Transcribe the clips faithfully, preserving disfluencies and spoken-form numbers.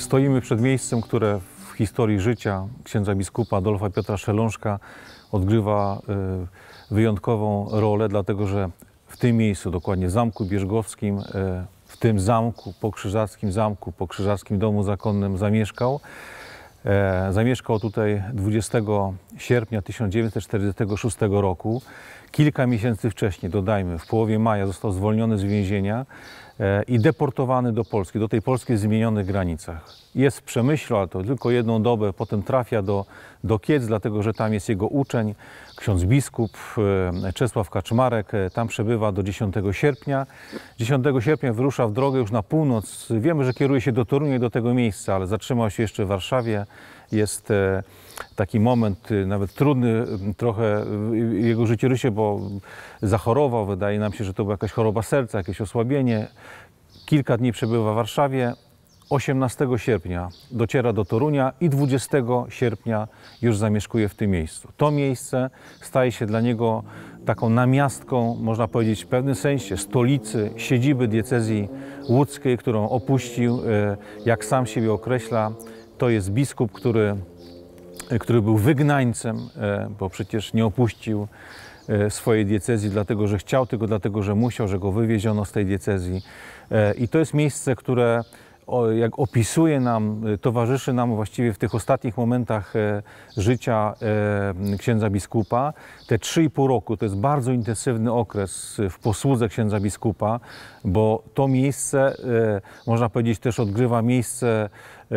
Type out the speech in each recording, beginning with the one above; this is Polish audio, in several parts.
Stoimy przed miejscem, które w historii życia księdza biskupa Adolfa Piotra Szelążka odgrywa wyjątkową rolę, dlatego że w tym miejscu, dokładnie w Zamku Bierzgowskim, w tym zamku, po Krzyżackim Zamku, po Krzyżackim Domu Zakonnym zamieszkał. Zamieszkał tutaj dwudziestego sierpnia tysiąc dziewięćset czterdziestego szóstego roku. Kilka miesięcy wcześniej, dodajmy, w połowie maja został zwolniony z więzienia i deportowany do Polski, do tej Polski w zmienionych granicach. Jest w Przemyślu, ale to tylko jedną dobę, potem trafia do, do Kiec, dlatego że tam jest jego uczeń, ksiądz biskup Czesław Kaczmarek. Tam przebywa do dziesiątego sierpnia. dziesiątego sierpnia wyrusza w drogę już na północ. Wiemy, że kieruje się do Torunia i do tego miejsca, ale zatrzymał się jeszcze w Warszawie. Jest taki moment, nawet trudny trochę w jego życiorysie, bo zachorował. Wydaje nam się, że to była jakaś choroba serca, jakieś osłabienie. Kilka dni przebywa w Warszawie. osiemnastego sierpnia dociera do Torunia i dwudziestego sierpnia już zamieszkuje w tym miejscu. To miejsce staje się dla niego taką namiastką, można powiedzieć w pewnym sensie, stolicy, siedziby diecezji łódzkiej, którą opuścił, jak sam siebie określa. To jest biskup, który, który był wygnańcem, bo przecież nie opuścił swojej diecezji, dlatego że chciał, tylko dlatego, że musiał, że go wywieziono z tej diecezji. I to jest miejsce, które jak opisuje nam, towarzyszy nam właściwie w tych ostatnich momentach życia księdza biskupa. Te trzy i pół roku to jest bardzo intensywny okres w posłudze księdza biskupa, bo to miejsce, można powiedzieć, też odgrywa miejsce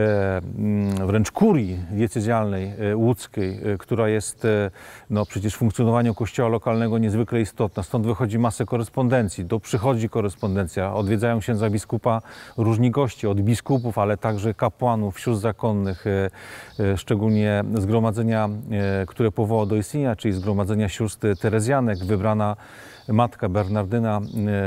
wręcz kurii diecezjalnej łódzkiej, która jest no, przecież w funkcjonowaniu kościoła lokalnego niezwykle istotna. Stąd wychodzi masę korespondencji, do przychodzi korespondencja, odwiedzają księdza biskupa różni goście, od biskupów, ale także kapłanów, sióstr zakonnych, szczególnie zgromadzenia, które powołał do istnienia, czyli zgromadzenia sióstr terezjanek. Wybrana matka Bernardyna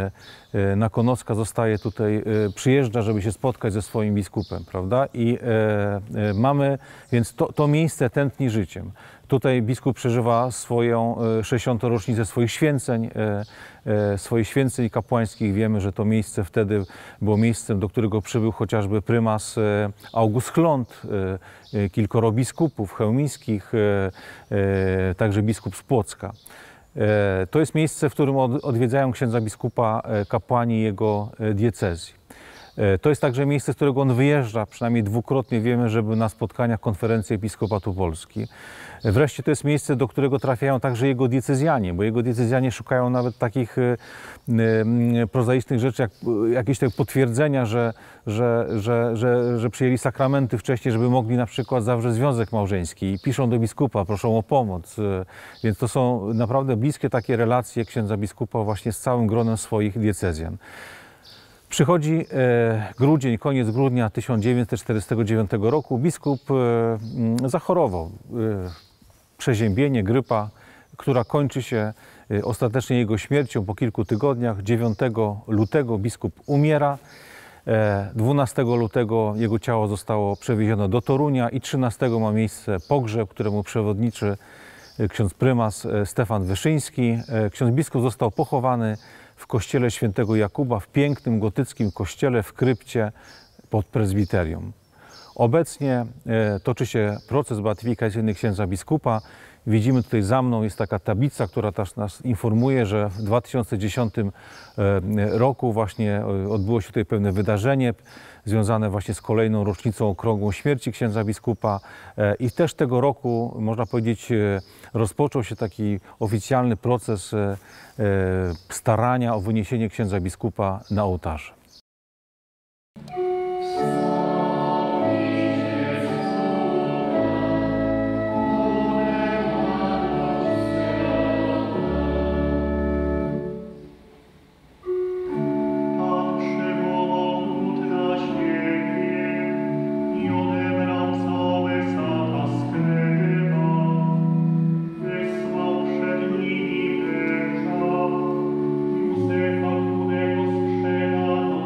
Nakonocka zostaje tutaj, przyjeżdża, żeby się spotkać ze swoim biskupem, prawda? I e, mamy, więc to, to miejsce tętni życiem. Tutaj biskup przeżywa swoją sześćdziesiątą rocznicę swoich święceń, e, swoich święceń kapłańskich. Wiemy, że to miejsce wtedy było miejscem, do którego przybył chociażby prymas August Chląd, e, kilkoro biskupów chełmińskich, e, e, także biskup z Płocka. To jest miejsce, w którym odwiedzają księdza biskupa kapłani jego diecezji. To jest także miejsce, z którego on wyjeżdża, przynajmniej dwukrotnie wiemy, żeby na spotkaniach konferencji Episkopatu Polski. Wreszcie to jest miejsce, do którego trafiają także jego diecezjanie, bo jego diecezjanie szukają nawet takich prozaicznych rzeczy, jak jakieś te potwierdzenia, że, że, że, że, że przyjęli sakramenty wcześniej, żeby mogli na przykład zawrzeć związek małżeński. I piszą do biskupa, proszą o pomoc. Więc to są naprawdę bliskie takie relacje księdza biskupa właśnie z całym gronem swoich diecezjan. Przychodzi grudzień, koniec grudnia tysiąc dziewięćset czterdziestego dziewiątego roku. Biskup zachorował. Przeziębienie, grypa, która kończy się ostatecznie jego śmiercią po kilku tygodniach. dziewiątego lutego biskup umiera. dwunastego lutego jego ciało zostało przewiezione do Torunia i trzynastego ma miejsce pogrzeb, któremu przewodniczy ksiądz prymas Stefan Wyszyński. Ksiądz biskup został pochowany w kościele świętego Jakuba, w pięknym gotyckim kościele w krypcie pod prezbiterium. Obecnie toczy się proces beatyfikacyjny księdza biskupa. Widzimy tutaj za mną, jest taka tablica, która też nas informuje, że w dwa tysiące dziesiątym roku właśnie odbyło się tutaj pewne wydarzenie związane właśnie z kolejną rocznicą okrągłą śmierci księdza biskupa. I też tego roku, można powiedzieć, rozpoczął się taki oficjalny proces starania o wyniesienie księdza biskupa na ołtarze. Józefa, którego sprzedano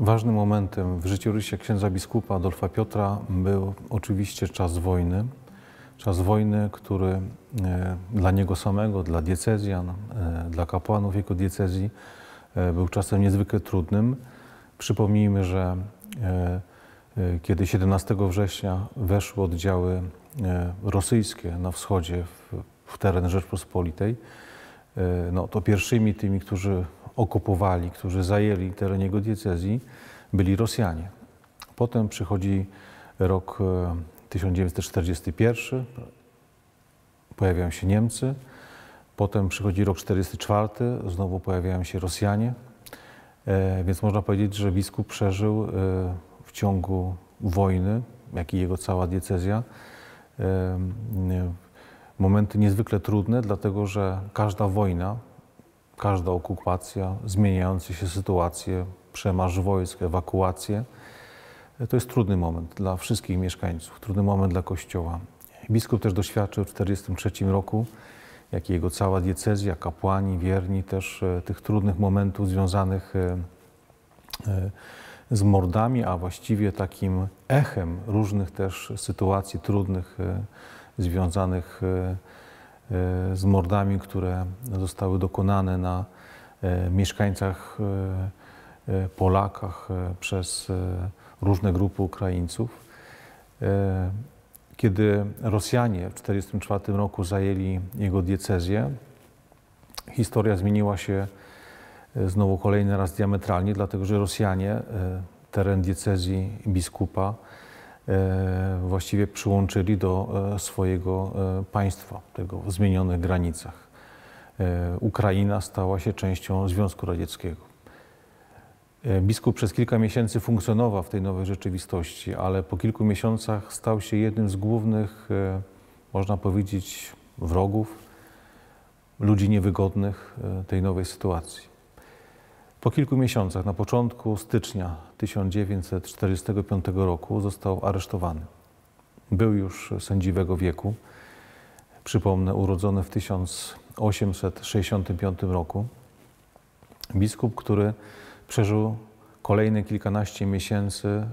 Ważnym momentem w życiorysie księdza biskupa Adolfa Piotra był oczywiście czas wojny. Czas wojny, który e, dla niego samego, dla diecezjan, e, dla kapłanów jego diecezji e, był czasem niezwykle trudnym. Przypomnijmy, że e, e, kiedy siedemnastego września weszły oddziały e, rosyjskie na wschodzie w, w teren Rzeczpospolitej, e, no to pierwszymi tymi, którzy okupowali, którzy zajęli teren jego diecezji, byli Rosjanie. Potem przychodzi rok e, tysiąc dziewięćset czterdziesty pierwszy, pojawiają się Niemcy, potem przychodzi rok czterdziesty czwarty, znowu pojawiają się Rosjanie, e, więc można powiedzieć, że biskup przeżył e, w ciągu wojny, jak i jego cała diecezja, e, momenty niezwykle trudne, dlatego że każda wojna, każda okupacja, zmieniające się sytuacje, przemarsz wojsk, ewakuacje, to jest trudny moment dla wszystkich mieszkańców, trudny moment dla Kościoła. Biskup też doświadczył w tysiąc dziewięćset czterdziestym trzecim roku, jak i jego cała diecezja, kapłani, wierni, też tych trudnych momentów związanych z mordami, a właściwie takim echem różnych też sytuacji trudnych związanych z mordami, które zostały dokonane na mieszkańcach Polakach przez różne grupy Ukraińców. Kiedy Rosjanie w tysiąc dziewięćset czterdziestym czwartym roku zajęli jego diecezję, historia zmieniła się znowu kolejny raz diametralnie, dlatego że Rosjanie teren diecezji biskupa właściwie przyłączyli do swojego państwa, tego w zmienionych granicach. Ukraina stała się częścią Związku Radzieckiego. Biskup przez kilka miesięcy funkcjonował w tej nowej rzeczywistości, ale po kilku miesiącach stał się jednym z głównych, można powiedzieć, wrogów, ludzi niewygodnych tej nowej sytuacji. Po kilku miesiącach, na początku stycznia tysiąc dziewięćset czterdziestego piątego roku został aresztowany. Był już sędziwego wieku, przypomnę, urodzony w tysiąc osiemset sześćdziesiątym piątym roku. Biskup, który przeżył kolejne kilkanaście miesięcy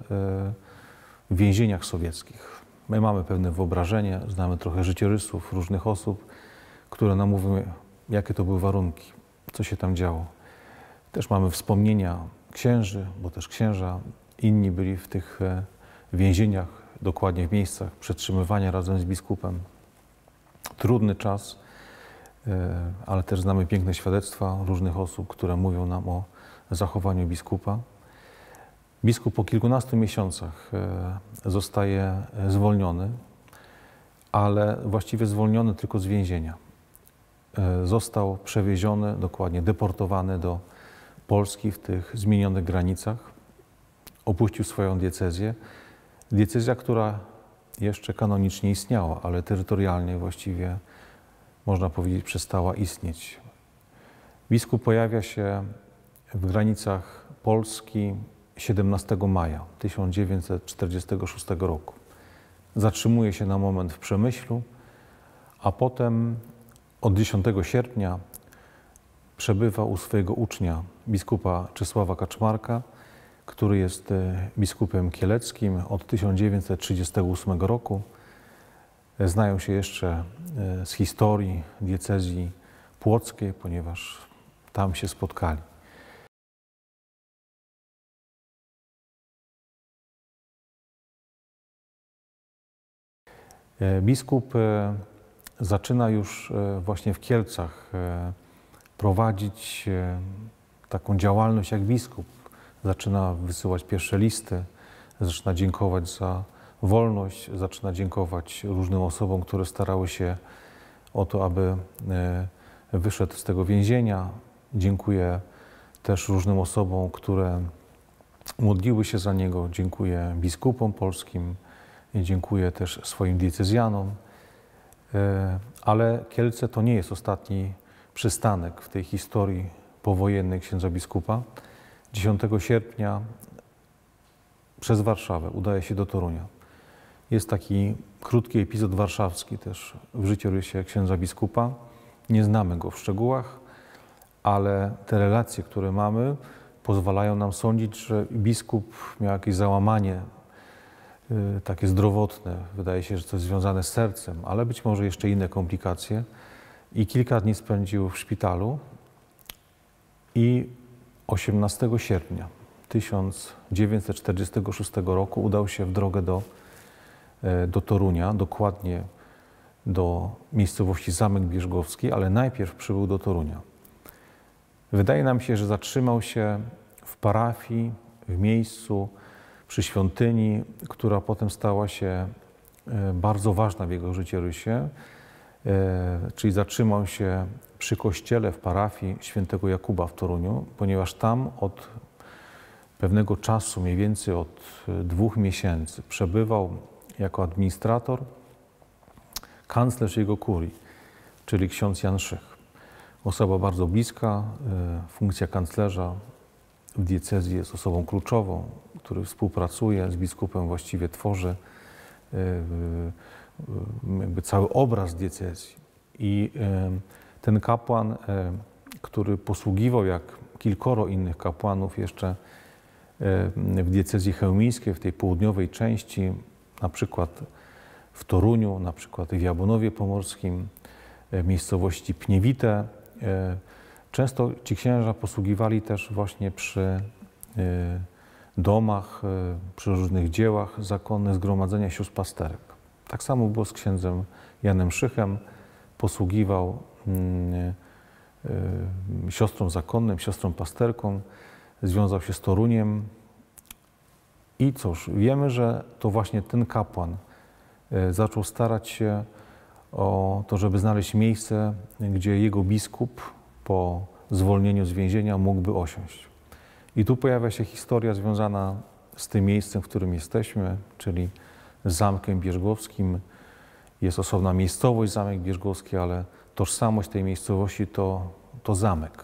w więzieniach sowieckich. My mamy pewne wyobrażenie, znamy trochę życiorysów różnych osób, które nam mówią, jakie to były warunki, co się tam działo. Też mamy wspomnienia księży, bo też księża, inni byli w tych więzieniach, dokładnie w miejscach przetrzymywania razem z biskupem. Trudny czas, ale też znamy piękne świadectwa różnych osób, które mówią nam o zachowaniu biskupa. Biskup po kilkunastu miesiącach zostaje zwolniony, ale właściwie zwolniony tylko z więzienia. Został przewieziony, dokładnie deportowany do Polski w tych zmienionych granicach. Opuścił swoją diecezję. Diecezja, która jeszcze kanonicznie istniała, ale terytorialnie właściwie, można powiedzieć, przestała istnieć. Biskup pojawia się w granicach Polski siedemnastego maja tysiąc dziewięćset czterdziestego szóstego roku. Zatrzymuje się na moment w Przemyślu, a potem od dziesiątego sierpnia przebywa u swojego ucznia, biskupa Czesława Kaczmarka, który jest biskupem kieleckim od tysiąc dziewięćset trzydziestego ósmego roku. Znają się jeszcze z historii diecezji płockiej, ponieważ tam się spotkali. Biskup zaczyna już właśnie w Kielcach prowadzić taką działalność jak biskup. Zaczyna wysyłać pierwsze listy, zaczyna dziękować za wolność, zaczyna dziękować różnym osobom, które starały się o to, aby wyszedł z tego więzienia. Dziękuję też różnym osobom, które modliły się za niego. Dziękuję biskupom polskim, dziękuję też swoim diecezjanom. Ale Kielce to nie jest ostatni przystanek w tej historii powojennej księdza biskupa. dziesiątego sierpnia przez Warszawę udaje się do Torunia. Jest taki krótki epizod warszawski też w życiorysie księdza biskupa. Nie znamy go w szczegółach, ale te relacje, które mamy, pozwalają nam sądzić, że biskup miał jakieś załamanie y, takie zdrowotne. Wydaje się, że to jest związane z sercem, ale być może jeszcze inne komplikacje. I kilka dni spędził w szpitalu i osiemnastego sierpnia tysiąc dziewięćset czterdziestego szóstego roku udał się w drogę do, do Torunia, dokładnie do miejscowości Zamek Bierzgowski, ale najpierw przybył do Torunia. Wydaje nam się, że zatrzymał się w parafii, w miejscu, przy świątyni, która potem stała się bardzo ważna w jego życiorysie, czyli zatrzymał się przy kościele w parafii świętego Jakuba w Toruniu, ponieważ tam od pewnego czasu, mniej więcej od dwóch miesięcy, przebywał jako administrator kanclerz jego kurii, czyli ksiądz Jan Szych. Osoba bardzo bliska, funkcja kanclerza w diecezji jest osobą kluczową, który współpracuje z biskupem, właściwie tworzy jakby cały obraz diecezji. I ten kapłan, który posługiwał jak kilkoro innych kapłanów jeszcze w diecezji chełmińskiej, w tej południowej części, na przykład w Toruniu, na przykład w Jabłonowie Pomorskim, w miejscowości Pniewite. Często ci księża posługiwali też właśnie przy domach, przy różnych dziełach zakonnych Zgromadzenia Sióstr Pasterek. Tak samo było z księdzem Janem Szychem. Posługiwał siostrą zakonnym, siostrą pasterką, związał się z Toruniem. I cóż, wiemy, że to właśnie ten kapłan zaczął starać się o to, żeby znaleźć miejsce, gdzie jego biskup po zwolnieniu z więzienia mógłby osiąść. I tu pojawia się historia związana z tym miejscem, w którym jesteśmy, czyli z Zamkiem Bierzgowskim. Jest osobna miejscowość, Zamek Bierzgowski, ale tożsamość tej miejscowości to, to zamek.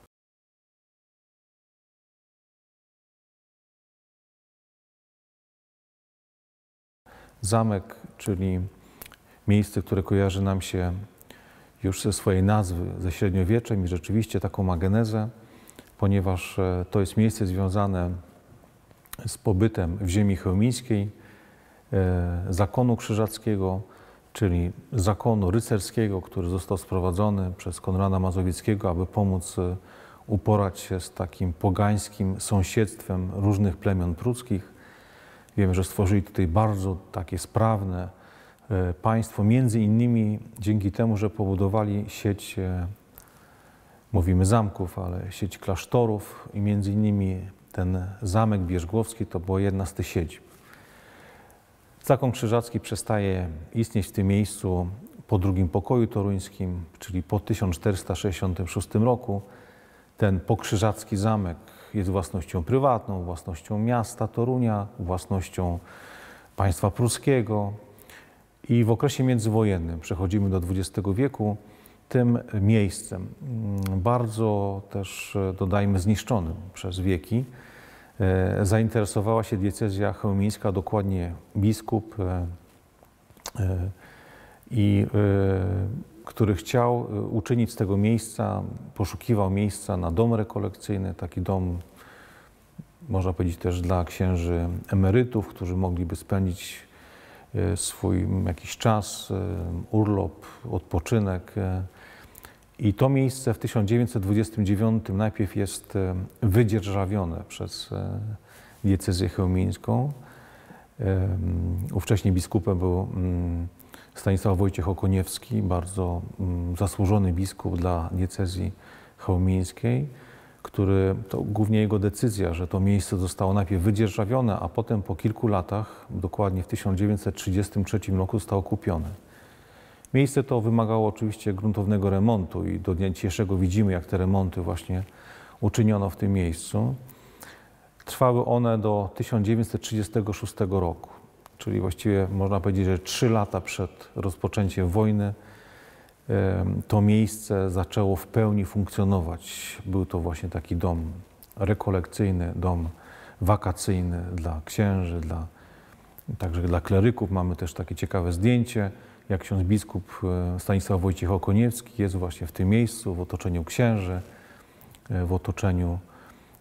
Zamek, czyli miejsce, które kojarzy nam się już ze swojej nazwy ze średniowieczem i rzeczywiście taką ma genezę, ponieważ to jest miejsce związane z pobytem w ziemi chełmińskiej, zakonu krzyżackiego, czyli zakonu rycerskiego, który został sprowadzony przez Konrada Mazowieckiego, aby pomóc uporać się z takim pogańskim sąsiedztwem różnych plemion pruckich. Wiemy, że stworzyli tutaj bardzo takie sprawne państwo, między innymi dzięki temu, że pobudowali sieć, mówimy zamków, ale sieć klasztorów i między innymi ten Zamek Bierzgowski to była jedna z tych siedzib. Zakon krzyżacki przestaje istnieć w tym miejscu po drugim pokoju toruńskim, czyli po tysiąc czterysta sześćdziesiątym szóstym roku. Ten pokrzyżacki zamek jest własnością prywatną, własnością miasta Torunia, własnością państwa pruskiego. I w okresie międzywojennym, przechodzimy do dwudziestego wieku, tym miejscem, bardzo też, dodajmy, zniszczonym przez wieki, zainteresowała się diecezja chełmińska, dokładnie biskup, i, który chciał uczynić z tego miejsca, poszukiwał miejsca na dom rekolekcyjny, taki dom, można powiedzieć, też dla księży emerytów, którzy mogliby spędzić swój jakiś czas, urlop, odpoczynek. I to miejsce w tysiąc dziewięćset dwudziestym dziewiątym najpierw jest wydzierżawione przez diecezję chełmińską. Ówcześnie biskupem był Stanisław Wojciech Okoniewski, bardzo zasłużony biskup dla diecezji chełmińskiej, który, to głównie jego decyzja, że to miejsce zostało najpierw wydzierżawione, a potem po kilku latach, dokładnie w tysiąc dziewięćset trzydziestym trzecim roku, zostało kupione. Miejsce to wymagało oczywiście gruntownego remontu i do dnia dzisiejszego widzimy, jak te remonty właśnie uczyniono w tym miejscu. Trwały one do tysiąc dziewięćset trzydziestego szóstego roku, czyli właściwie można powiedzieć, że trzy lata przed rozpoczęciem wojny to miejsce zaczęło w pełni funkcjonować. Był to właśnie taki dom rekolekcyjny, dom wakacyjny dla księży, dla, także dla kleryków. Mamy też takie ciekawe zdjęcie, jak ksiądz biskup Stanisław Wojciech Okoniewski jest właśnie w tym miejscu, w otoczeniu księży, w otoczeniu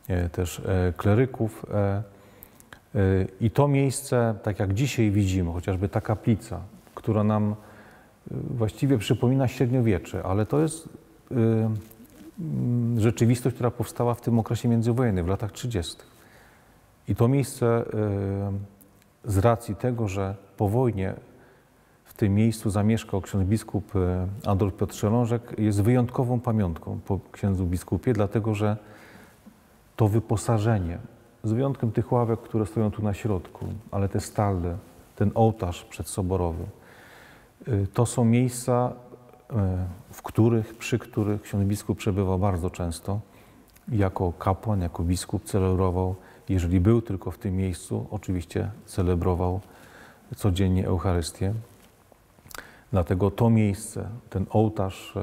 też kleryków. I to miejsce, tak jak dzisiaj widzimy, chociażby ta kaplica, która nam właściwie przypomina średniowiecze, ale to jest rzeczywistość, która powstała w tym okresie międzywojennym, w latach trzydziestych. I to miejsce z racji tego, że po wojnie w tym miejscu zamieszkał ksiądz biskup Adolf Piotr Szelążek, jest wyjątkową pamiątką po księdzu biskupie, dlatego że to wyposażenie, z wyjątkiem tych ławek, które stoją tu na środku, ale te stalne, ten ołtarz przedsoborowy, to są miejsca, w których, przy których ksiądz biskup przebywał bardzo często. Jako kapłan, jako biskup celebrował, jeżeli był tylko w tym miejscu, oczywiście celebrował codziennie Eucharystię. Dlatego to miejsce, ten ołtarz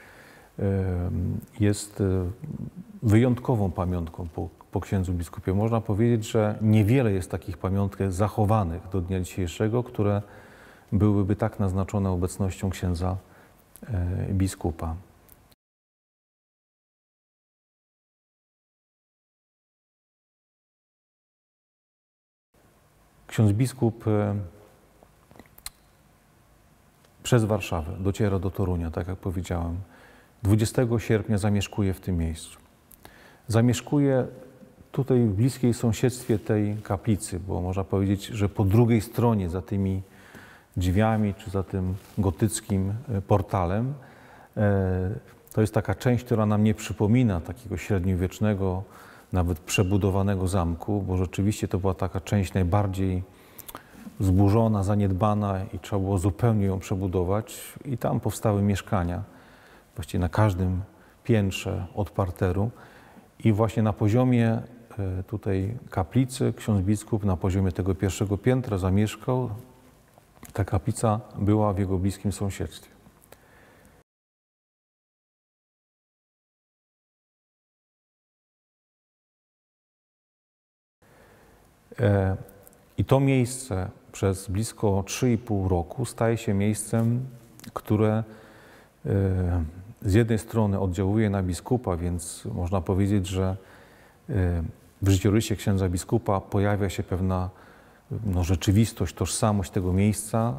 jest wyjątkową pamiątką po, po księdzu biskupie. Można powiedzieć, że niewiele jest takich pamiątek zachowanych do dnia dzisiejszego, które byłyby tak naznaczone obecnością księdza biskupa. Ksiądz biskup przez Warszawę dociera do Torunia, tak jak powiedziałem. dwudziestego sierpnia zamieszkuje w tym miejscu. Zamieszkuje tutaj w bliskiej sąsiedztwie tej kaplicy, bo można powiedzieć, że po drugiej stronie, za tymi drzwiami, czy za tym gotyckim portalem, to jest taka część, która nam nie przypomina takiego średniowiecznego, nawet przebudowanego zamku, bo rzeczywiście to była taka część najbardziej zburzona, zaniedbana i trzeba było zupełnie ją przebudować. I tam powstały mieszkania, właściwie na każdym piętrze od parteru. I właśnie na poziomie tutaj kaplicy ksiądz biskup na poziomie tego pierwszego piętra zamieszkał. Ta kaplica była w jego bliskim sąsiedztwie. I to miejsce przez blisko trzy i pół roku staje się miejscem, które z jednej strony oddziałuje na biskupa, więc można powiedzieć, że w życiorysie księdza biskupa pojawia się pewna no, rzeczywistość, tożsamość tego miejsca,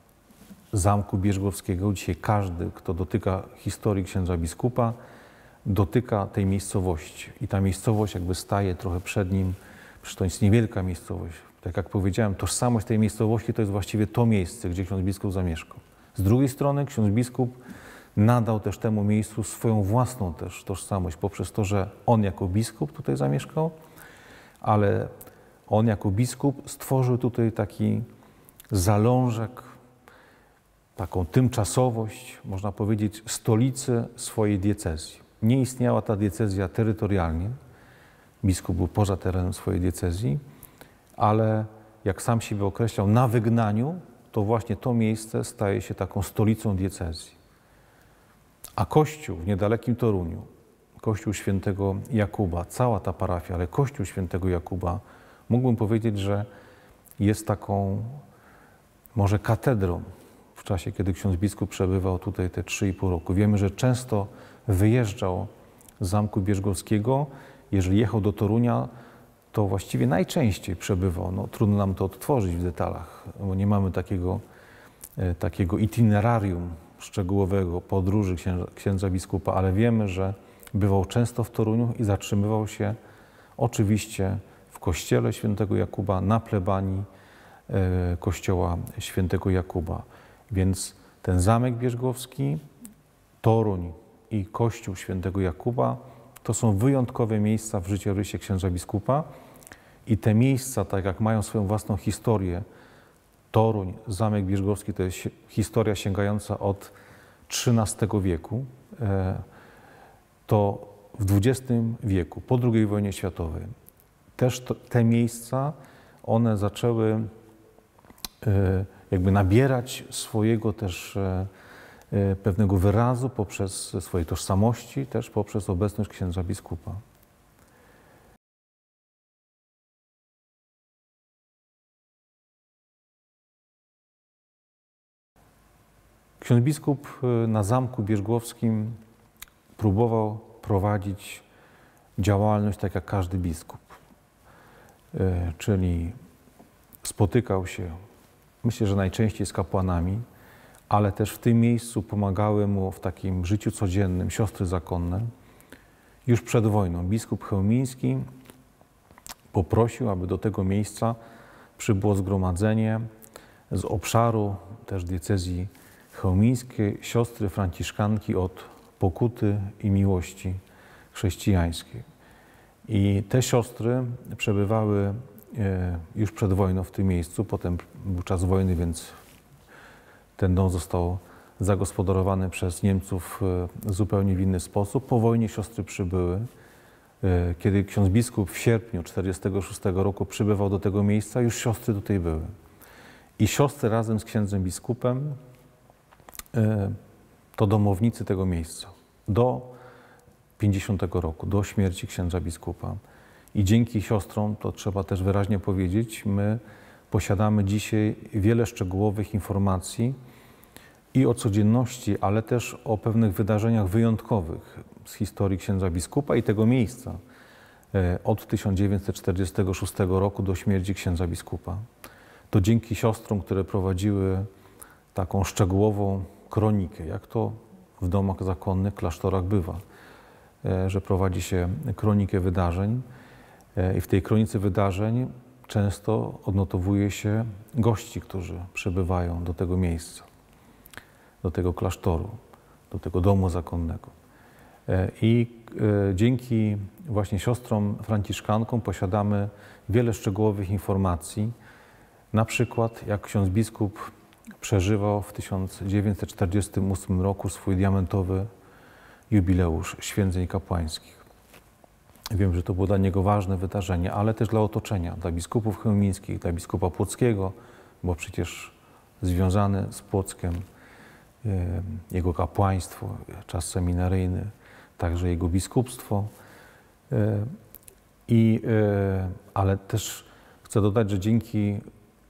Zamku Bierzgowskiego. Dzisiaj każdy, kto dotyka historii księdza biskupa, dotyka tej miejscowości. I ta miejscowość jakby staje trochę przed nim, przecież to jest niewielka miejscowość. Tak jak powiedziałem, tożsamość tej miejscowości to jest właściwie to miejsce, gdzie ksiądz biskup zamieszkał. Z drugiej strony ksiądz biskup nadał też temu miejscu swoją własną też tożsamość poprzez to, że on jako biskup tutaj zamieszkał, ale on jako biskup stworzył tutaj taki zalążek, taką tymczasowość, można powiedzieć, stolicy swojej diecezji. Nie istniała ta diecezja terytorialnie, biskup był poza terenem swojej diecezji, ale jak sam siebie określał, na wygnaniu, to właśnie to miejsce staje się taką stolicą diecezji. A Kościół w niedalekim Toruniu, Kościół Świętego Jakuba, cała ta parafia, ale Kościół Świętego Jakuba, mógłbym powiedzieć, że jest taką może katedrą w czasie, kiedy ksiądz biskup przebywał tutaj te trzy i pół roku. Wiemy, że często wyjeżdżał z Zamku Bierzgowskiego. Jeżeli jechał do Torunia, to właściwie najczęściej przebywał. No, trudno nam to odtworzyć w detalach, bo nie mamy takiego, takiego itinerarium szczegółowego podróży księdza, księdza biskupa, ale wiemy, że bywał często w Toruniu i zatrzymywał się oczywiście w kościele Świętego Jakuba, na plebanii e, kościoła Świętego Jakuba. Więc ten Zamek Bierzgowski, Toruń i Kościół Świętego Jakuba to są wyjątkowe miejsca w życiorysie księdza biskupa i te miejsca, tak jak mają swoją własną historię, Toruń, Zamek Bierzgowski to jest historia sięgająca od trzynastego wieku, to w dwudziestym wieku, po drugiej wojnie światowej, też to, te miejsca, one zaczęły jakby nabierać swojego też pewnego wyrazu poprzez swojej tożsamości, też poprzez obecność księdza biskupa. Ksiądz biskup na Zamku Bierzgowskim próbował prowadzić działalność tak jak każdy biskup, czyli spotykał się, myślę, że najczęściej z kapłanami, ale też w tym miejscu pomagały mu w takim życiu codziennym siostry zakonne. Już przed wojną biskup chełmiński poprosił, aby do tego miejsca przybyło zgromadzenie z obszaru też diecezji chełmińskiej, siostry franciszkanki od pokuty i miłości chrześcijańskiej. I te siostry przebywały już przed wojną w tym miejscu, potem był czas wojny, więc ten dom został zagospodarowany przez Niemców zupełnie w inny sposób. Po wojnie siostry przybyły. Kiedy ksiądz biskup w sierpniu tysiąc dziewięćset czterdziestego szóstego roku przybywał do tego miejsca, już siostry tutaj były. I siostry razem z księdzem biskupem to domownicy tego miejsca do pięćdziesiątego roku, do śmierci księdza biskupa. I dzięki siostrom, to trzeba też wyraźnie powiedzieć, my posiadamy dzisiaj wiele szczegółowych informacji i o codzienności, ale też o pewnych wydarzeniach wyjątkowych z historii księdza biskupa i tego miejsca od tysiąc dziewięćset czterdziestego szóstego roku do śmierci księdza biskupa. To dzięki siostrom, które prowadziły taką szczegółową kronikę, jak to w domach zakonnych, klasztorach bywa, że prowadzi się kronikę wydarzeń i w tej kronice wydarzeń często odnotowuje się gości, którzy przybywają do tego miejsca, do tego klasztoru, do tego domu zakonnego. I dzięki właśnie siostrom franciszkankom posiadamy wiele szczegółowych informacji, na przykład jak ksiądz biskup przeżywał w tysiąc dziewięćset czterdziestym ósmym roku swój diamentowy jubileusz święceń kapłańskich. Wiem, że to było dla niego ważne wydarzenie, ale też dla otoczenia, dla biskupów chełmińskich, dla biskupa płockiego, bo przecież związany z Płockiem jego kapłaństwo, czas seminaryjny, także jego biskupstwo. I, ale też chcę dodać, że dzięki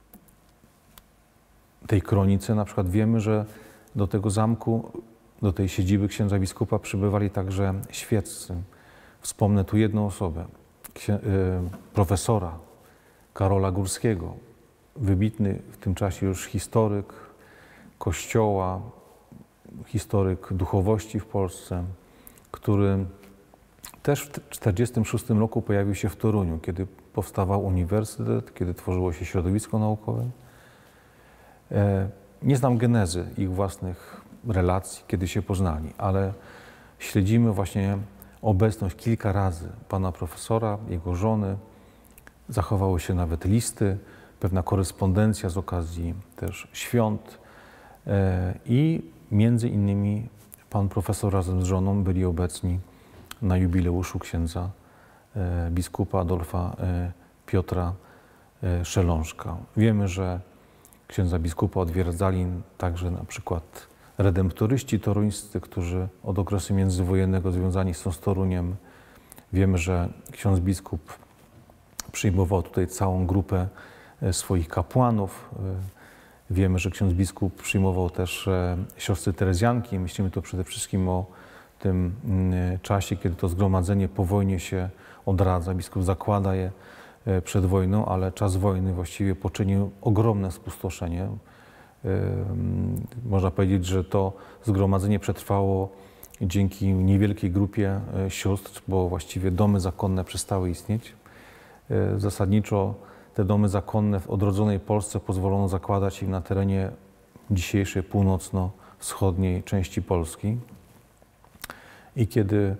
tej kronice na przykład wiemy, że do tego zamku, do tej siedziby księdza biskupa przybywali także świeccy. Wspomnę tu jedną osobę, profesora Karola Górskiego, wybitny w tym czasie już historyk Kościoła, historyk duchowości w Polsce, który też w tysiąc dziewięćset czterdziestym szóstym roku pojawił się w Toruniu, kiedy powstawał uniwersytet, kiedy tworzyło się środowisko naukowe. Nie znam genezy ich własnych relacji, kiedy się poznali, ale śledzimy właśnie obecność kilka razy pana profesora, jego żony. Zachowały się nawet listy, pewna korespondencja z okazji też świąt i między innymi pan profesor razem z żoną byli obecni na jubileuszu księdza biskupa Adolfa Piotra Szelążka. Wiemy, że księdza biskupa odwiedzali także na przykład redemptoryści toruńscy, którzy od okresu międzywojennego związani są z Toruniem. Wiemy, że ksiądz biskup przyjmował tutaj całą grupę swoich kapłanów. Wiemy, że ksiądz biskup przyjmował też siostry terezjanki. Myślimy tu przede wszystkim o tym czasie, kiedy to zgromadzenie po wojnie się odradza. Biskup zakłada je przed wojną, ale czas wojny właściwie poczynił ogromne spustoszenie. Można powiedzieć, że to zgromadzenie przetrwało dzięki niewielkiej grupie sióstr, bo właściwie domy zakonne przestały istnieć. Zasadniczo te domy zakonne w odrodzonej Polsce pozwolono zakładać ich na terenie dzisiejszej północno-wschodniej części Polski. I kiedy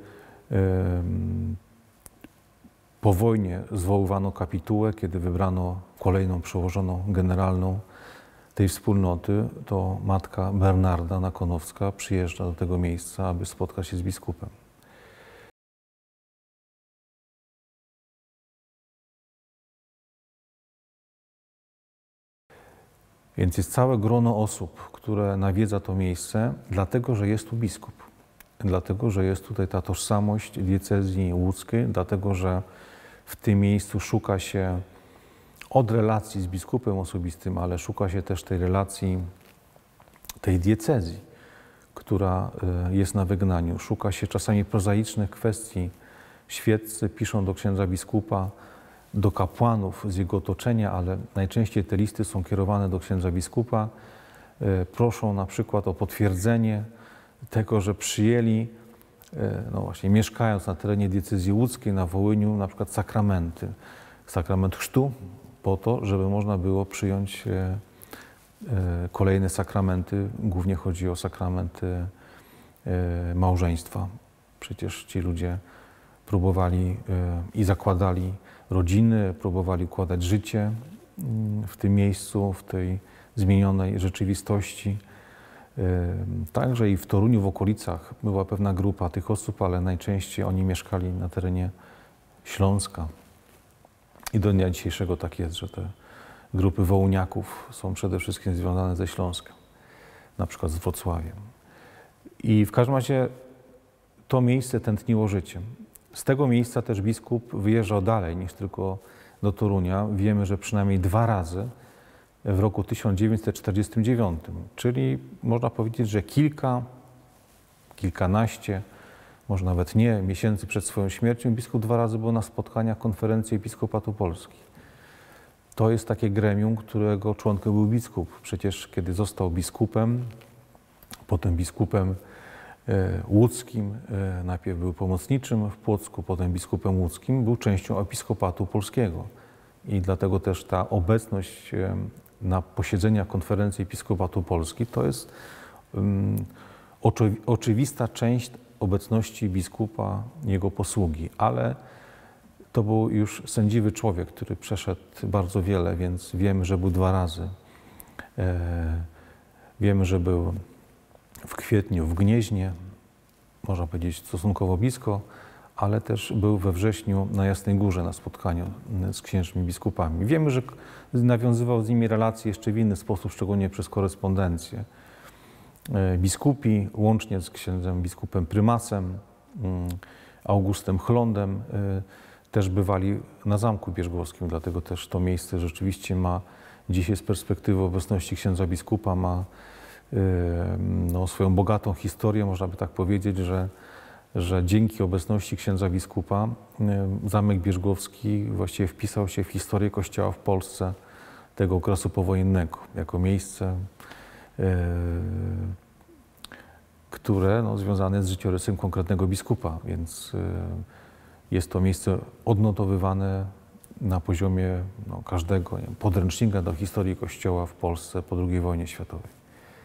po wojnie zwoływano kapitułę, kiedy wybrano kolejną przełożoną generalną tej wspólnoty, to matka Bernarda Nakonowska przyjeżdża do tego miejsca, aby spotkać się z biskupem. Więc jest całe grono osób, które nawiedza to miejsce, dlatego że jest tu biskup. Dlatego, że jest tutaj ta tożsamość diecezji łódzkiej, dlatego, że w tym miejscu szuka się od relacji z biskupem osobistym, ale szuka się też tej relacji, tej diecezji, która jest na wygnaniu. Szuka się czasami prozaicznych kwestii świeccy piszą do księdza biskupa, do kapłanów z jego otoczenia, ale najczęściej te listy są kierowane do księdza biskupa. Proszą na przykład o potwierdzenie tego, że przyjęli, no właśnie, mieszkając na terenie diecezji łódzkiej, na Wołyniu, na przykład sakramenty. Sakrament chrztu po to, żeby można było przyjąć kolejne sakramenty. Głównie chodzi o sakramenty małżeństwa. Przecież ci ludzie próbowali i zakładali rodziny, próbowali układać życie w tym miejscu, w tej zmienionej rzeczywistości. Także i w Toruniu, w okolicach była pewna grupa tych osób, ale najczęściej oni mieszkali na terenie Śląska. I do dnia dzisiejszego tak jest, że te grupy wołyniaków są przede wszystkim związane ze Śląskiem, na przykład z Wrocławiem. I w każdym razie to miejsce tętniło życiem. Z tego miejsca też biskup wyjeżdżał dalej niż tylko do Torunia. Wiemy, że przynajmniej dwa razy w roku tysiąc dziewięćset czterdziestym dziewiątym, czyli można powiedzieć, że kilka, kilkanaście, może nawet nie, miesięcy przed swoją śmiercią, biskup dwa razy był na spotkaniach Konferencji Episkopatu Polski. To jest takie gremium, którego członkiem był biskup. Przecież kiedy został biskupem, potem biskupem łódzkim, najpierw był pomocniczym w Płocku, potem biskupem łódzkim, był częścią Episkopatu Polskiego. I dlatego też ta obecność na posiedzeniach Konferencji Episkopatu Polski to jest um, oczy, oczywista część obecności biskupa, jego posługi, ale to był już sędziwy człowiek, który przeszedł bardzo wiele, więc wiemy, że był dwa razy. E, wiemy, że był w kwietniu w Gnieźnie, można powiedzieć stosunkowo blisko, ale też był we wrześniu na Jasnej Górze na spotkaniu z księżmi biskupami. Wiemy, że nawiązywał z nimi relacje jeszcze w inny sposób, szczególnie przez korespondencję. Biskupi, łącznie z księdzem biskupem prymasem, Augustem Chlądem, też bywali na Zamku Bierzgowskim, dlatego też to miejsce rzeczywiście ma dzisiaj z perspektywy obecności księdza biskupa ma no, swoją bogatą historię, można by tak powiedzieć, że że dzięki obecności księdza biskupa Zamek Bierzgowski właściwie wpisał się w historię Kościoła w Polsce tego okresu powojennego, jako miejsce, które no, związane jest z życiorysem konkretnego biskupa, więc jest to miejsce odnotowywane na poziomie no, każdego nie wiem, podręcznika do historii Kościoła w Polsce po drugiej wojnie światowej.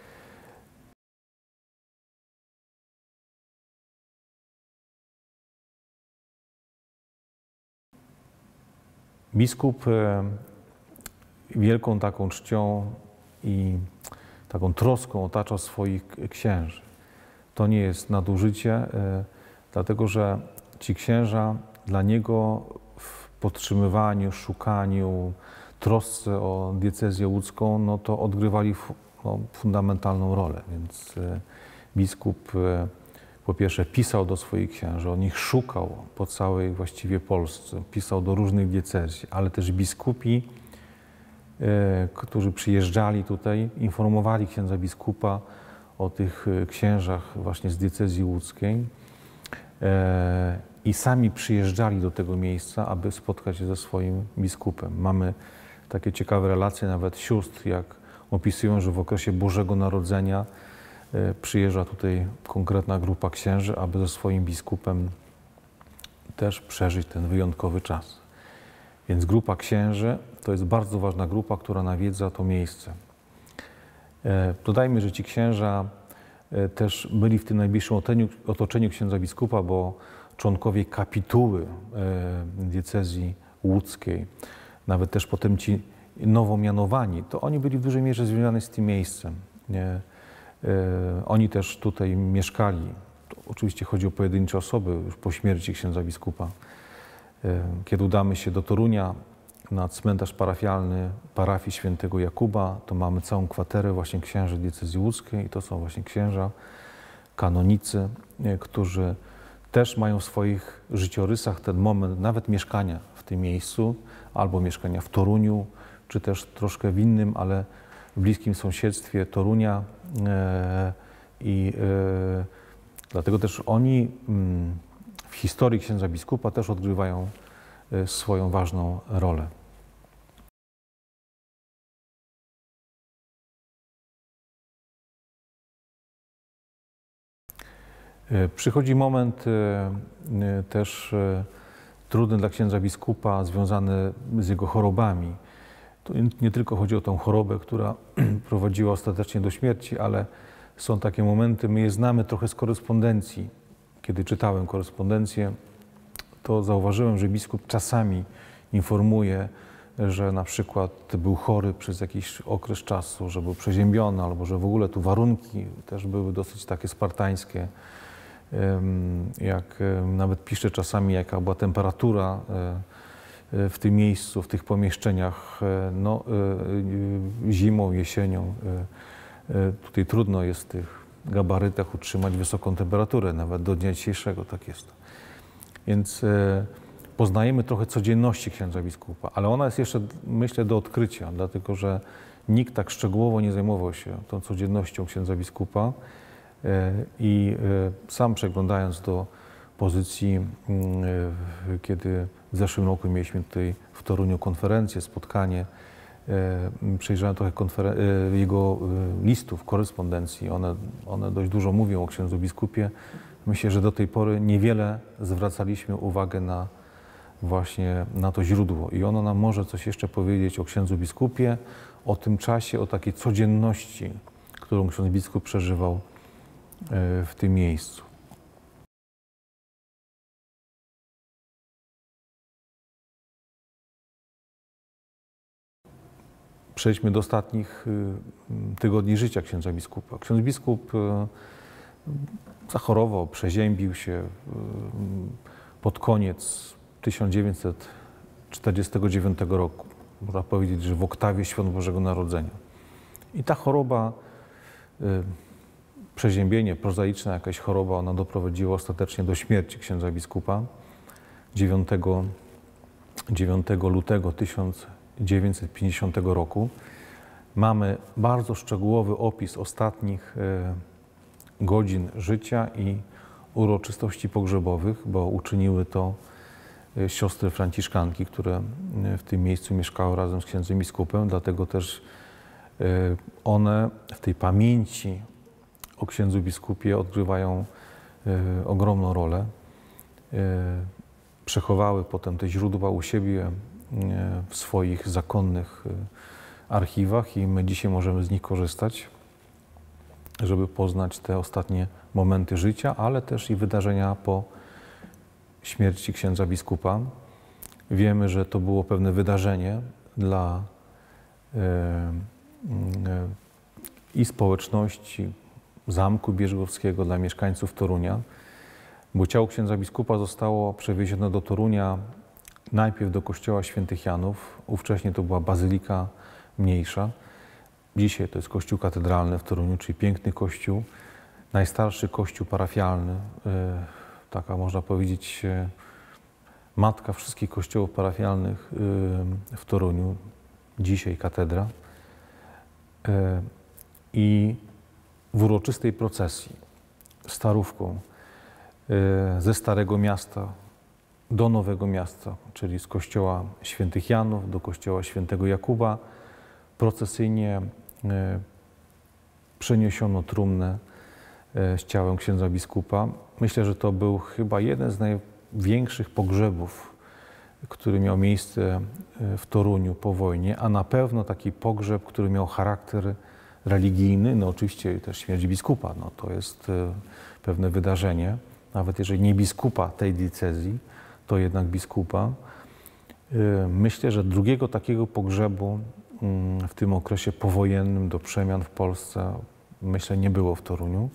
Biskup wielką taką czcią i taką troską otacza swoich księży. To nie jest nadużycie, dlatego że ci księża dla niego w podtrzymywaniu, szukaniu, trosce o diecezję łódzką, no to odgrywali no, fundamentalną rolę. Więc biskup po pierwsze pisał do swoich księży, on ich szukał po całej właściwie Polsce, pisał do różnych diecezji, ale też biskupi, e, którzy przyjeżdżali tutaj, informowali księdza biskupa o tych księżach właśnie z diecezji łódzkiej e, i sami przyjeżdżali do tego miejsca, aby spotkać się ze swoim biskupem. Mamy takie ciekawe relacje nawet sióstr, jak opisują, że w okresie Bożego Narodzenia przyjeżdża tutaj konkretna grupa księży, aby ze swoim biskupem też przeżyć ten wyjątkowy czas. Więc grupa księży to jest bardzo ważna grupa, która nawiedza to miejsce. Dodajmy, że ci księża też byli w tym najbliższym otoczeniu księdza biskupa, bo członkowie kapituły diecezji łódzkiej, nawet też potem ci nowo mianowani, to oni byli w dużej mierze związani z tym miejscem. Oni też tutaj mieszkali. To oczywiście chodzi o pojedyncze osoby już po śmierci księdza biskupa. Kiedy udamy się do Torunia na cmentarz parafialny parafii świętego Jakuba, to mamy całą kwaterę właśnie księży diecezji łódzkiej i to są właśnie księża, kanonicy, którzy też mają w swoich życiorysach ten moment nawet mieszkania w tym miejscu, albo mieszkania w Toruniu, czy też troszkę w innym, ale w bliskim sąsiedztwie Torunia e, i e, dlatego też oni m, w historii księdza biskupa też odgrywają swoją ważną rolę. Przychodzi moment też trudny dla księdza biskupa, związany z jego chorobami. To nie tylko chodzi o tą chorobę, która prowadziła ostatecznie do śmierci, ale są takie momenty, my je znamy trochę z korespondencji. Kiedy czytałem korespondencję, to zauważyłem, że biskup czasami informuje, że na przykład był chory przez jakiś okres czasu, że był przeziębiony, albo że w ogóle tu warunki też były dosyć takie spartańskie. Jak nawet pisze czasami, jaka była temperatura w tym miejscu, w tych pomieszczeniach, no, zimą, jesienią. Tutaj trudno jest w tych gabarytach utrzymać wysoką temperaturę, nawet do dnia dzisiejszego tak jest. Więc poznajemy trochę codzienności księdza biskupa, ale ona jest jeszcze, myślę, do odkrycia, dlatego że nikt tak szczegółowo nie zajmował się tą codziennością księdza biskupa. I sam przeglądając do pozycji, kiedy w zeszłym roku mieliśmy tutaj w Toruniu konferencję, spotkanie, przejrzałem trochę jego listów, korespondencji. One, one dość dużo mówią o księdzu biskupie. Myślę, że do tej pory niewiele zwracaliśmy uwagę na właśnie na to źródło. I ono nam może coś jeszcze powiedzieć o księdzu biskupie, o tym czasie, o takiej codzienności, którą ksiądz biskup przeżywał w tym miejscu. Przejdźmy do ostatnich tygodni życia księdza biskupa. Ksiądz biskup zachorował, przeziębił się pod koniec tysiąc dziewięćset czterdziestego dziewiątego roku. Można powiedzieć, że w oktawie Świąt Bożego Narodzenia. I ta choroba, przeziębienie, prozaiczna jakaś choroba, ona doprowadziła ostatecznie do śmierci księdza biskupa dziewiątego lutego tysiąc dziewięćset pięćdziesiątego roku. Mamy bardzo szczegółowy opis ostatnich godzin życia i uroczystości pogrzebowych, bo uczyniły to siostry franciszkanki, które w tym miejscu mieszkały razem z księdzem biskupem, dlatego też one w tej pamięci o księdzu biskupie odgrywają ogromną rolę. Przechowały potem te źródła u siebie w swoich zakonnych archiwach i my dzisiaj możemy z nich korzystać, żeby poznać te ostatnie momenty życia, ale też i wydarzenia po śmierci księdza biskupa. Wiemy, że to było pewne wydarzenie dla e, e, i społeczności Zamku Bierzgowskiego, dla mieszkańców Torunia, bo ciało księdza biskupa zostało przewiezione do Torunia najpierw do kościoła świętych Janów, ówcześnie to była bazylika mniejsza. Dzisiaj to jest kościół katedralny w Toruniu, czyli piękny kościół, najstarszy kościół parafialny, taka można powiedzieć matka wszystkich kościołów parafialnych w Toruniu, dzisiaj katedra. I w uroczystej procesji starówką ze Starego Miasta do Nowego Miasta, czyli z kościoła świętych Janów do kościoła świętego Jakuba, procesyjnie przeniesiono trumnę z ciałem księdza biskupa. Myślę, że to był chyba jeden z największych pogrzebów, który miał miejsce w Toruniu po wojnie, a na pewno taki pogrzeb, który miał charakter religijny, no oczywiście też śmierć biskupa, no to jest pewne wydarzenie, nawet jeżeli nie biskupa tej diecezji, to jednak biskupa. Myślę, że drugiego takiego pogrzebu w tym okresie powojennym do przemian w Polsce, myślę, nie było w Toruniu.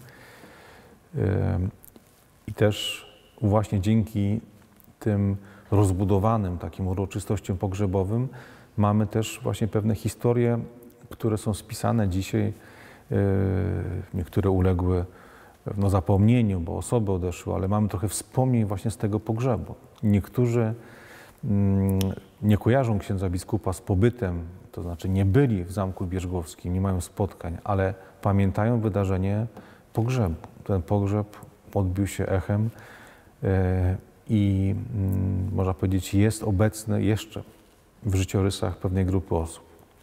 I też właśnie dzięki tym rozbudowanym takim uroczystościom pogrzebowym mamy też właśnie pewne historie, które są spisane dzisiaj, niektóre uległy no, zapomnieniu, bo osoby odeszły, ale mamy trochę wspomnień właśnie z tego pogrzebu. Niektórzy nie kojarzą księdza biskupa z pobytem, to znaczy nie byli w Zamku Bierzgowskim, nie mają spotkań, ale pamiętają wydarzenie pogrzebu. Ten pogrzeb odbił się echem i mm, można powiedzieć jest obecny jeszcze w życiorysach pewnej grupy osób.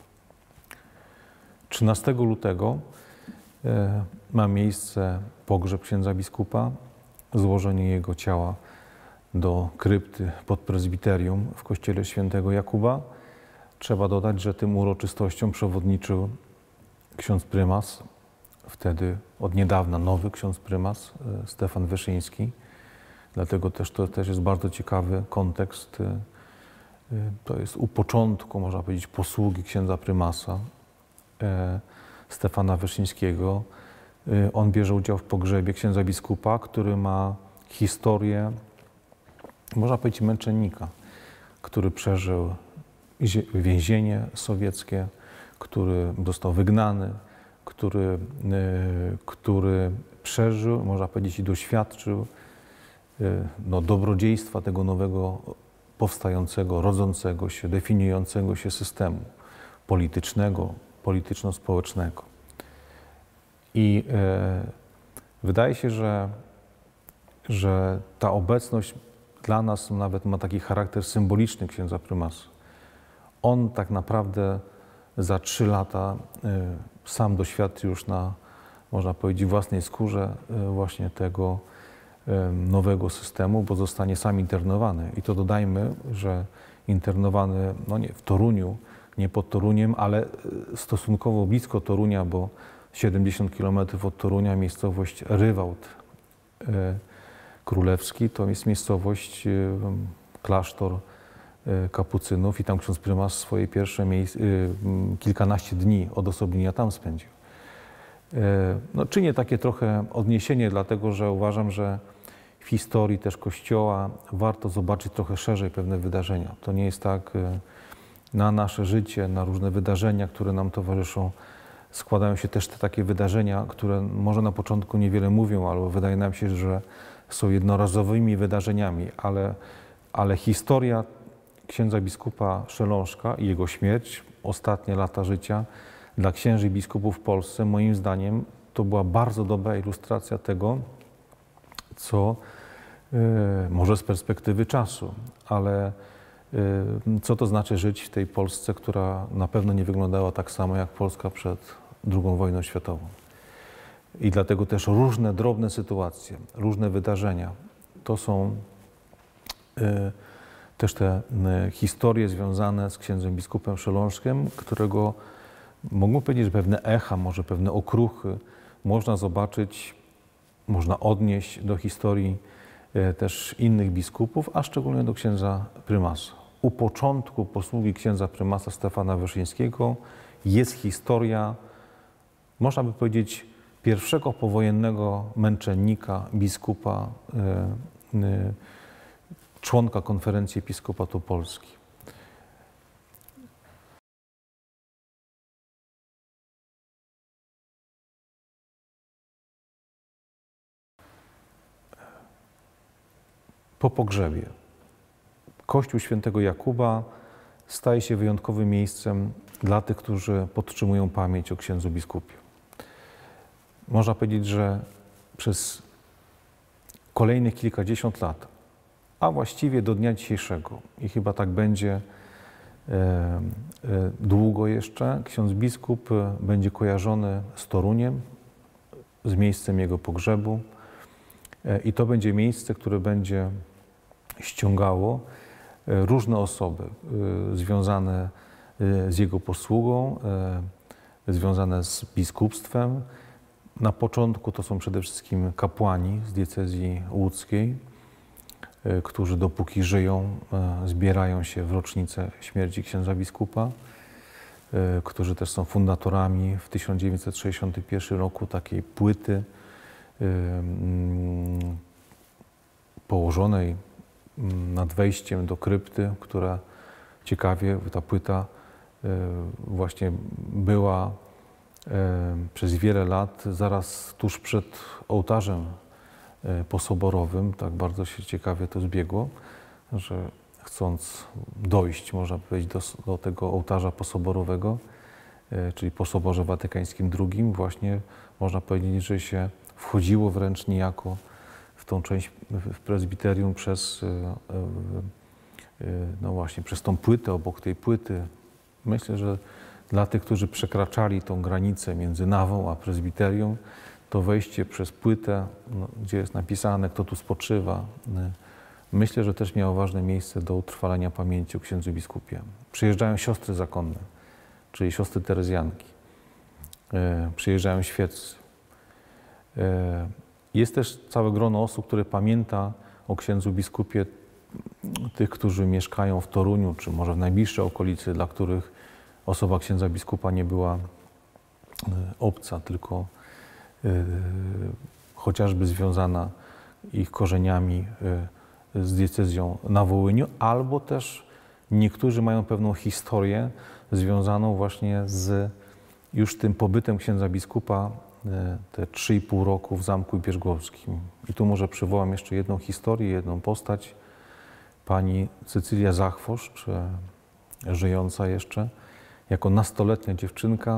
trzynastego lutego e, ma miejsce pogrzeb księdza biskupa, złożenie jego ciała do krypty pod prezbiterium w kościele świętego Jakuba. Trzeba dodać, że tym uroczystościom przewodniczył ksiądz prymas, wtedy od niedawna nowy ksiądz prymas e, Stefan Wyszyński. Dlatego też to też jest bardzo ciekawy kontekst. E, to jest u początku, można powiedzieć, posługi księdza prymasa e, Stefana Wyszyńskiego. E, on bierze udział w pogrzebie księdza biskupa, który ma historię, można powiedzieć, męczennika, który przeżył więzienie sowieckie, który został wygnany, który, który przeżył, można powiedzieć, i doświadczył no, dobrodziejstwa tego nowego, powstającego, rodzącego się, definiującego się systemu politycznego, polityczno-społecznego. I e, wydaje się, że, że ta obecność dla nas nawet ma taki charakter symboliczny księdza prymasa. On tak naprawdę za trzy lata y, sam doświadczył już na, można powiedzieć, własnej skórze y, właśnie tego y, nowego systemu, bo zostanie sam internowany. I to dodajmy, że internowany no nie w Toruniu, nie pod Toruniem, ale stosunkowo blisko Torunia, bo siedemdziesiąt kilometrów od Torunia miejscowość Rywałd y, Królewski, to jest miejscowość, y, klasztor kapucynów i tam ksiądz prymas swoje pierwsze miejsce, kilkanaście dni odosobnienia tam spędził. No, czynię takie trochę odniesienie, dlatego że uważam, że w historii też Kościoła warto zobaczyć trochę szerzej pewne wydarzenia. To nie jest tak, na nasze życie, na różne wydarzenia, które nam towarzyszą, składają się też te takie wydarzenia, które może na początku niewiele mówią, albo wydaje nam się, że są jednorazowymi wydarzeniami, ale, ale historia księdza biskupa Szelążka i jego śmierć, ostatnie lata życia dla księży i biskupów w Polsce, moim zdaniem, to była bardzo dobra ilustracja tego, co y, może z perspektywy czasu, ale y, co to znaczy żyć w tej Polsce, która na pewno nie wyglądała tak samo jak Polska przed drugą wojną światową. I dlatego też różne drobne sytuacje, różne wydarzenia, to są y, też te historie związane z księdzem biskupem Szelążkiem, którego mogą powiedzieć, że pewne echa, może pewne okruchy można zobaczyć, można odnieść do historii też innych biskupów, a szczególnie do księdza prymasa. U początku posługi księdza prymasa Stefana Wyszyńskiego jest historia, można by powiedzieć, pierwszego powojennego męczennika, biskupa, y, y, członka Konferencji Episkopatu Polski. Po pogrzebie Kościół Świętego Jakuba staje się wyjątkowym miejscem dla tych, którzy podtrzymują pamięć o księdzu biskupie. Można powiedzieć, że przez kolejnych kilkadziesiąt lat, a właściwie do dnia dzisiejszego, i chyba tak będzie e, e, długo jeszcze, ksiądz biskup będzie kojarzony z Toruniem, z miejscem jego pogrzebu e, i to będzie miejsce, które będzie ściągało e, różne osoby e, związane e, z jego posługą, e, związane z biskupstwem. Na początku to są przede wszystkim kapłani z diecezji łódzkiej, którzy dopóki żyją, zbierają się w rocznicę śmierci księdza biskupa, którzy też są fundatorami w tysiąc dziewięćset sześćdziesiątym pierwszym roku takiej płyty położonej nad wejściem do krypty, która ciekawie, ta płyta właśnie była przez wiele lat zaraz tuż przed ołtarzem posoborowym. Tak bardzo się ciekawie to zbiegło, że chcąc dojść, można powiedzieć, do, do tego ołtarza posoborowego, czyli po Soborze Watykańskim drugim, właśnie można powiedzieć, że się wchodziło wręcz niejako w w tą część w prezbiterium przez, no właśnie, przez tą płytę, obok tej płyty. Myślę, że dla tych, którzy przekraczali tą granicę między nawą a prezbiterium, to wejście przez płytę, no, gdzie jest napisane, kto tu spoczywa, myślę, że też miało ważne miejsce do utrwalenia pamięci o księdzu biskupie. Przyjeżdżają siostry zakonne, czyli siostry terezjanki. Przyjeżdżają świeccy. Jest też całe grono osób, które pamięta o księdzu biskupie, tych, którzy mieszkają w Toruniu, czy może w najbliższej okolicy, dla których osoba księdza biskupa nie była obca, tylko chociażby związana ich korzeniami z diecezją na Wołyniu, albo też niektórzy mają pewną historię związaną właśnie z już tym pobytem księdza biskupa te trzy i pół roku w Zamku Bierzgowskim. I tu może przywołam jeszcze jedną historię, jedną postać. Pani Cecylia Zachwoszcz, żyjąca jeszcze, jako nastoletnia dziewczynka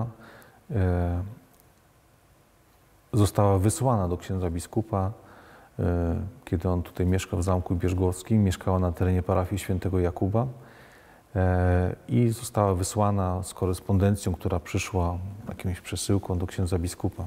została wysłana do księdza biskupa, kiedy on tutaj mieszkał w Zamku Bierzgowskim, mieszkała na terenie parafii świętego Jakuba i została wysłana z korespondencją, która przyszła jakąś przesyłką do księdza biskupa.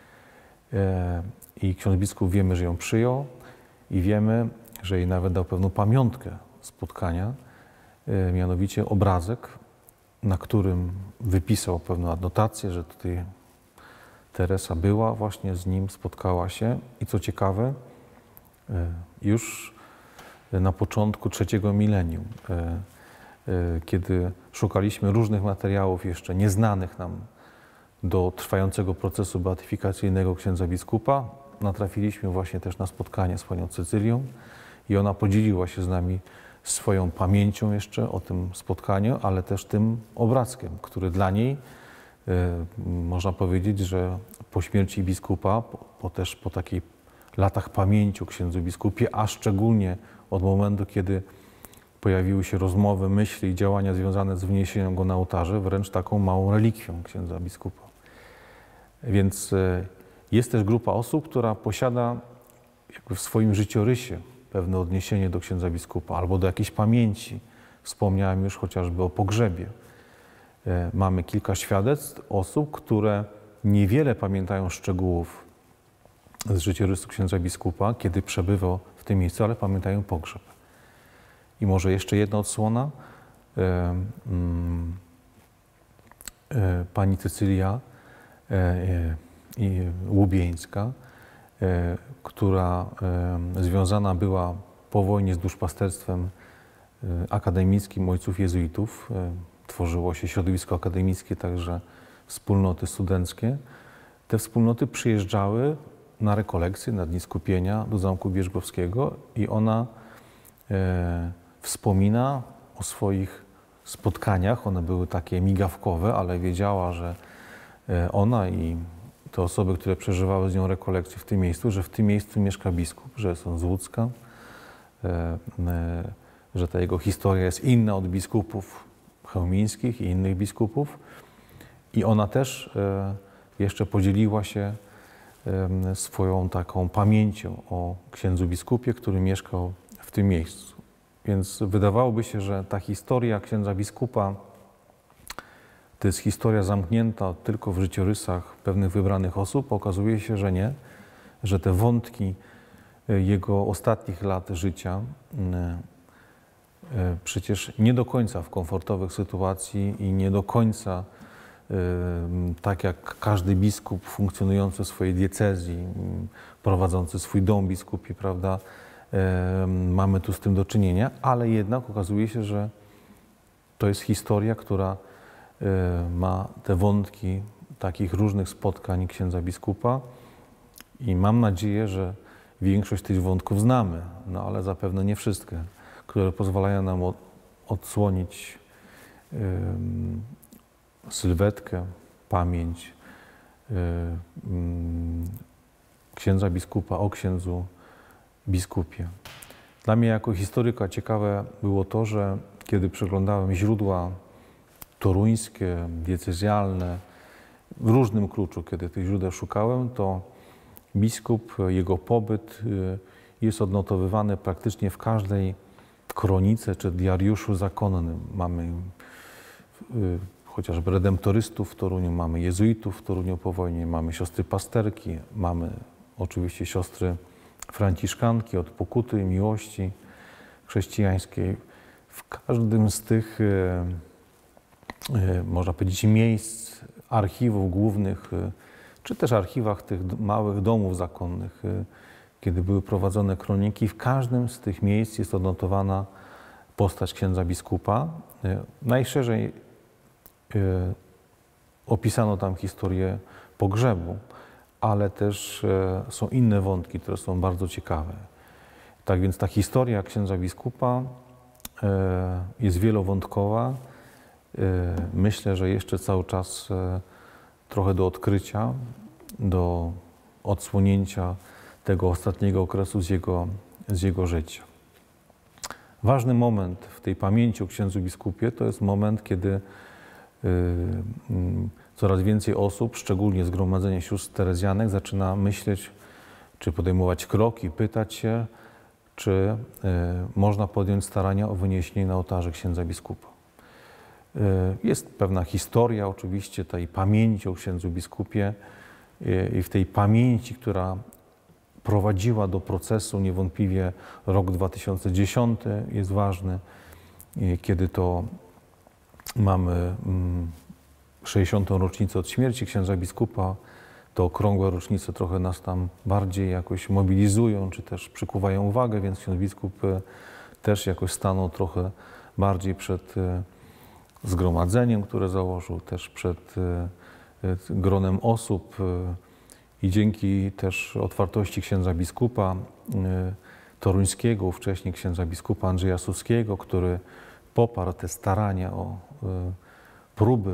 I ksiądz biskup, wiemy, że ją przyjął i wiemy, że jej nawet dał pewną pamiątkę spotkania, mianowicie obrazek, na którym wypisał pewną adnotację, że tutaj Teresa była właśnie z nim, spotkała się i co ciekawe, już na początku trzeciego milenium, kiedy szukaliśmy różnych materiałów jeszcze nieznanych nam do trwającego procesu beatyfikacyjnego księdza biskupa, natrafiliśmy właśnie też na spotkanie z panią Cecylią i ona podzieliła się z nami swoją pamięcią jeszcze o tym spotkaniu, ale też tym obrazkiem, który dla niej, można powiedzieć, że po śmierci biskupa, po, po też po takich latach pamięci o księdzu biskupie, a szczególnie od momentu, kiedy pojawiły się rozmowy, myśli i działania związane z wniesieniem go na ołtarze, wręcz taką małą relikwią księdza biskupa. Więc jest też grupa osób, która posiada jakby w swoim życiorysie pewne odniesienie do księdza biskupa albo do jakiejś pamięci. Wspomniałem już chociażby o pogrzebie. Mamy kilka świadectw osób, które niewiele pamiętają szczegółów z życiorysu księdza biskupa, kiedy przebywał w tym miejscu, ale pamiętają pogrzeb. I może jeszcze jedna odsłona. Pani Cecylia Łubieńska, która związana była po wojnie z duszpasterstwem akademickim ojców jezuitów. Tworzyło się środowisko akademickie, także wspólnoty studenckie. Te wspólnoty przyjeżdżały na rekolekcje, na dni skupienia do Zamku Bierzgowskiego i ona e, wspomina o swoich spotkaniach. One były takie migawkowe, ale wiedziała, że ona i te osoby, które przeżywały z nią rekolekcje w tym miejscu, że w tym miejscu mieszka biskup, że jest on z Łódzka, e, e, że ta jego historia jest inna od biskupów chełmińskich i innych biskupów. I ona też e, jeszcze podzieliła się e, swoją taką pamięcią o księdzu biskupie, który mieszkał w tym miejscu. Więc wydawałoby się, że ta historia księdza biskupa to jest historia zamknięta tylko w życiorysach pewnych wybranych osób. Okazuje się, że nie, że te wątki jego ostatnich lat życia przecież nie do końca w komfortowych sytuacji i nie do końca tak jak każdy biskup funkcjonujący w swojej diecezji, prowadzący swój dom biskupi, prawda, mamy tu z tym do czynienia, ale jednak okazuje się, że to jest historia, która ma te wątki takich różnych spotkań księdza biskupa i mam nadzieję, że większość tych wątków znamy, no ale zapewne nie wszystkie, które pozwalają nam odsłonić um, sylwetkę, pamięć um, księdza biskupa o księdzu biskupie. Dla mnie jako historyka ciekawe było to, że kiedy przeglądałem źródła toruńskie, diecezjalne, w różnym kluczu, kiedy tych źródeł szukałem, to biskup, jego pobyt jest odnotowywane praktycznie w każdej kronice czy diariuszu zakonnym. Mamy y, chociażby redemptorystów w Toruniu, mamy jezuitów w Toruniu po wojnie, mamy siostry pasterki, mamy oczywiście siostry franciszkanki od pokuty, miłości chrześcijańskiej. W każdym z tych, y, y, można powiedzieć, miejsc, archiwów głównych, y, czy też archiwach tych małych domów zakonnych, y, kiedy były prowadzone kroniki, w każdym z tych miejsc jest odnotowana postać księdza biskupa. Y, najszerzej y, opisano tam historię pogrzebu, ale też y, są inne wątki, które są bardzo ciekawe. Tak więc ta historia księdza biskupa y, jest wielowątkowa. Y, myślę, że jeszcze cały czas y, trochę do odkrycia, do odsłonięcia tego ostatniego okresu z jego, z jego życia. Ważny moment w tej pamięci o księdzu biskupie to jest moment, kiedy y, y, coraz więcej osób, szczególnie Zgromadzenie Sióstr Terezjanek, zaczyna myśleć, czy podejmować kroki, pytać się, czy y, można podjąć starania o wyniesienie na ołtarze księdza biskupa. Y, jest pewna historia oczywiście tej pamięci o księdzu biskupie y, i w tej pamięci, która prowadziła do procesu niewątpliwie rok dwa tysiące dziesiąty jest ważny, kiedy to mamy sześćdziesiątą rocznicę od śmierci księdza biskupa. To okrągłe rocznice trochę nas tam bardziej jakoś mobilizują, czy też przykuwają uwagę, więc ksiądz biskup też jakoś stanął trochę bardziej przed zgromadzeniem, które założył, też przed gronem osób. I dzięki też otwartości księdza biskupa y, toruńskiego, wcześniej księdza biskupa Andrzeja Suskiego, który poparł te starania o y, próby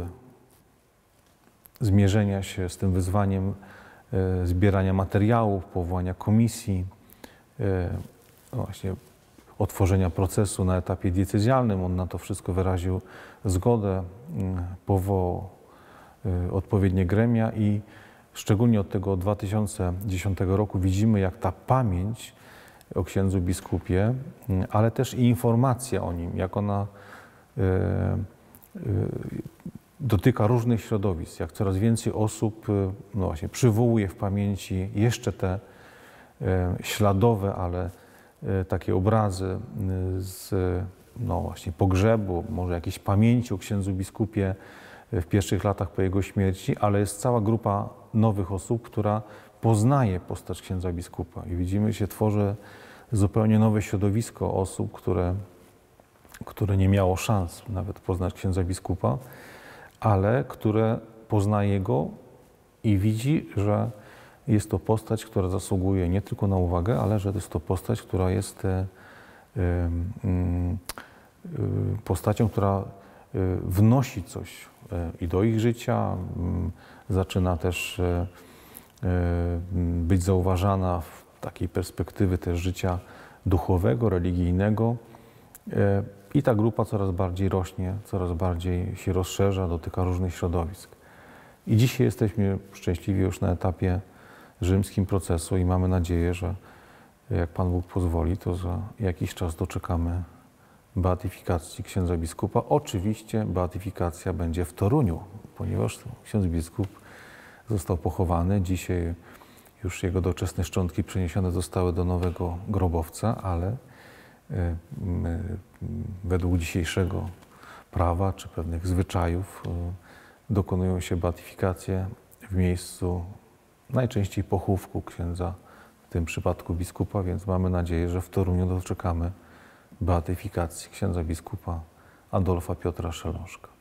zmierzenia się z tym wyzwaniem y, zbierania materiałów, powołania komisji, y, no właśnie otworzenia procesu na etapie diecezjalnym. On na to wszystko wyraził zgodę, y, powołał y, odpowiednie gremia i szczególnie od tego dwa tysiące dziesiątego roku widzimy, jak ta pamięć o księdzu biskupie, ale też i informacja o nim, jak ona y, y, dotyka różnych środowisk, jak coraz więcej osób y, no właśnie, przywołuje w pamięci jeszcze te y, śladowe, ale y, takie obrazy y, z no właśnie, pogrzebu, może jakiejś pamięci o księdzu biskupie w pierwszych latach po jego śmierci, ale jest cała grupa nowych osób, która poznaje postać księdza biskupa. I widzimy, że się tworzy zupełnie nowe środowisko osób, które, które nie miało szans nawet poznać księdza biskupa, ale które poznaje go i widzi, że jest to postać, która zasługuje nie tylko na uwagę, ale że jest to postać, która jest y, y, y, postacią, która y, wnosi coś i do ich życia, zaczyna też być zauważana w takiej perspektywy też życia duchowego, religijnego i ta grupa coraz bardziej rośnie, coraz bardziej się rozszerza, dotyka różnych środowisk. I dzisiaj jesteśmy szczęśliwi już na etapie rzymskim procesu i mamy nadzieję, że jak Pan Bóg pozwoli, to za jakiś czas doczekamy beatyfikacji księdza biskupa. Oczywiście beatyfikacja będzie w Toruniu, ponieważ ksiądz biskup został pochowany. Dzisiaj już jego doczesne szczątki przeniesione zostały do nowego grobowca, ale według dzisiejszego prawa czy pewnych zwyczajów dokonują się beatyfikacje w miejscu najczęściej pochówku księdza, w tym przypadku biskupa, więc mamy nadzieję, że w Toruniu doczekamy beatyfikacji księdza biskupa Adolfa Piotra Szelążka.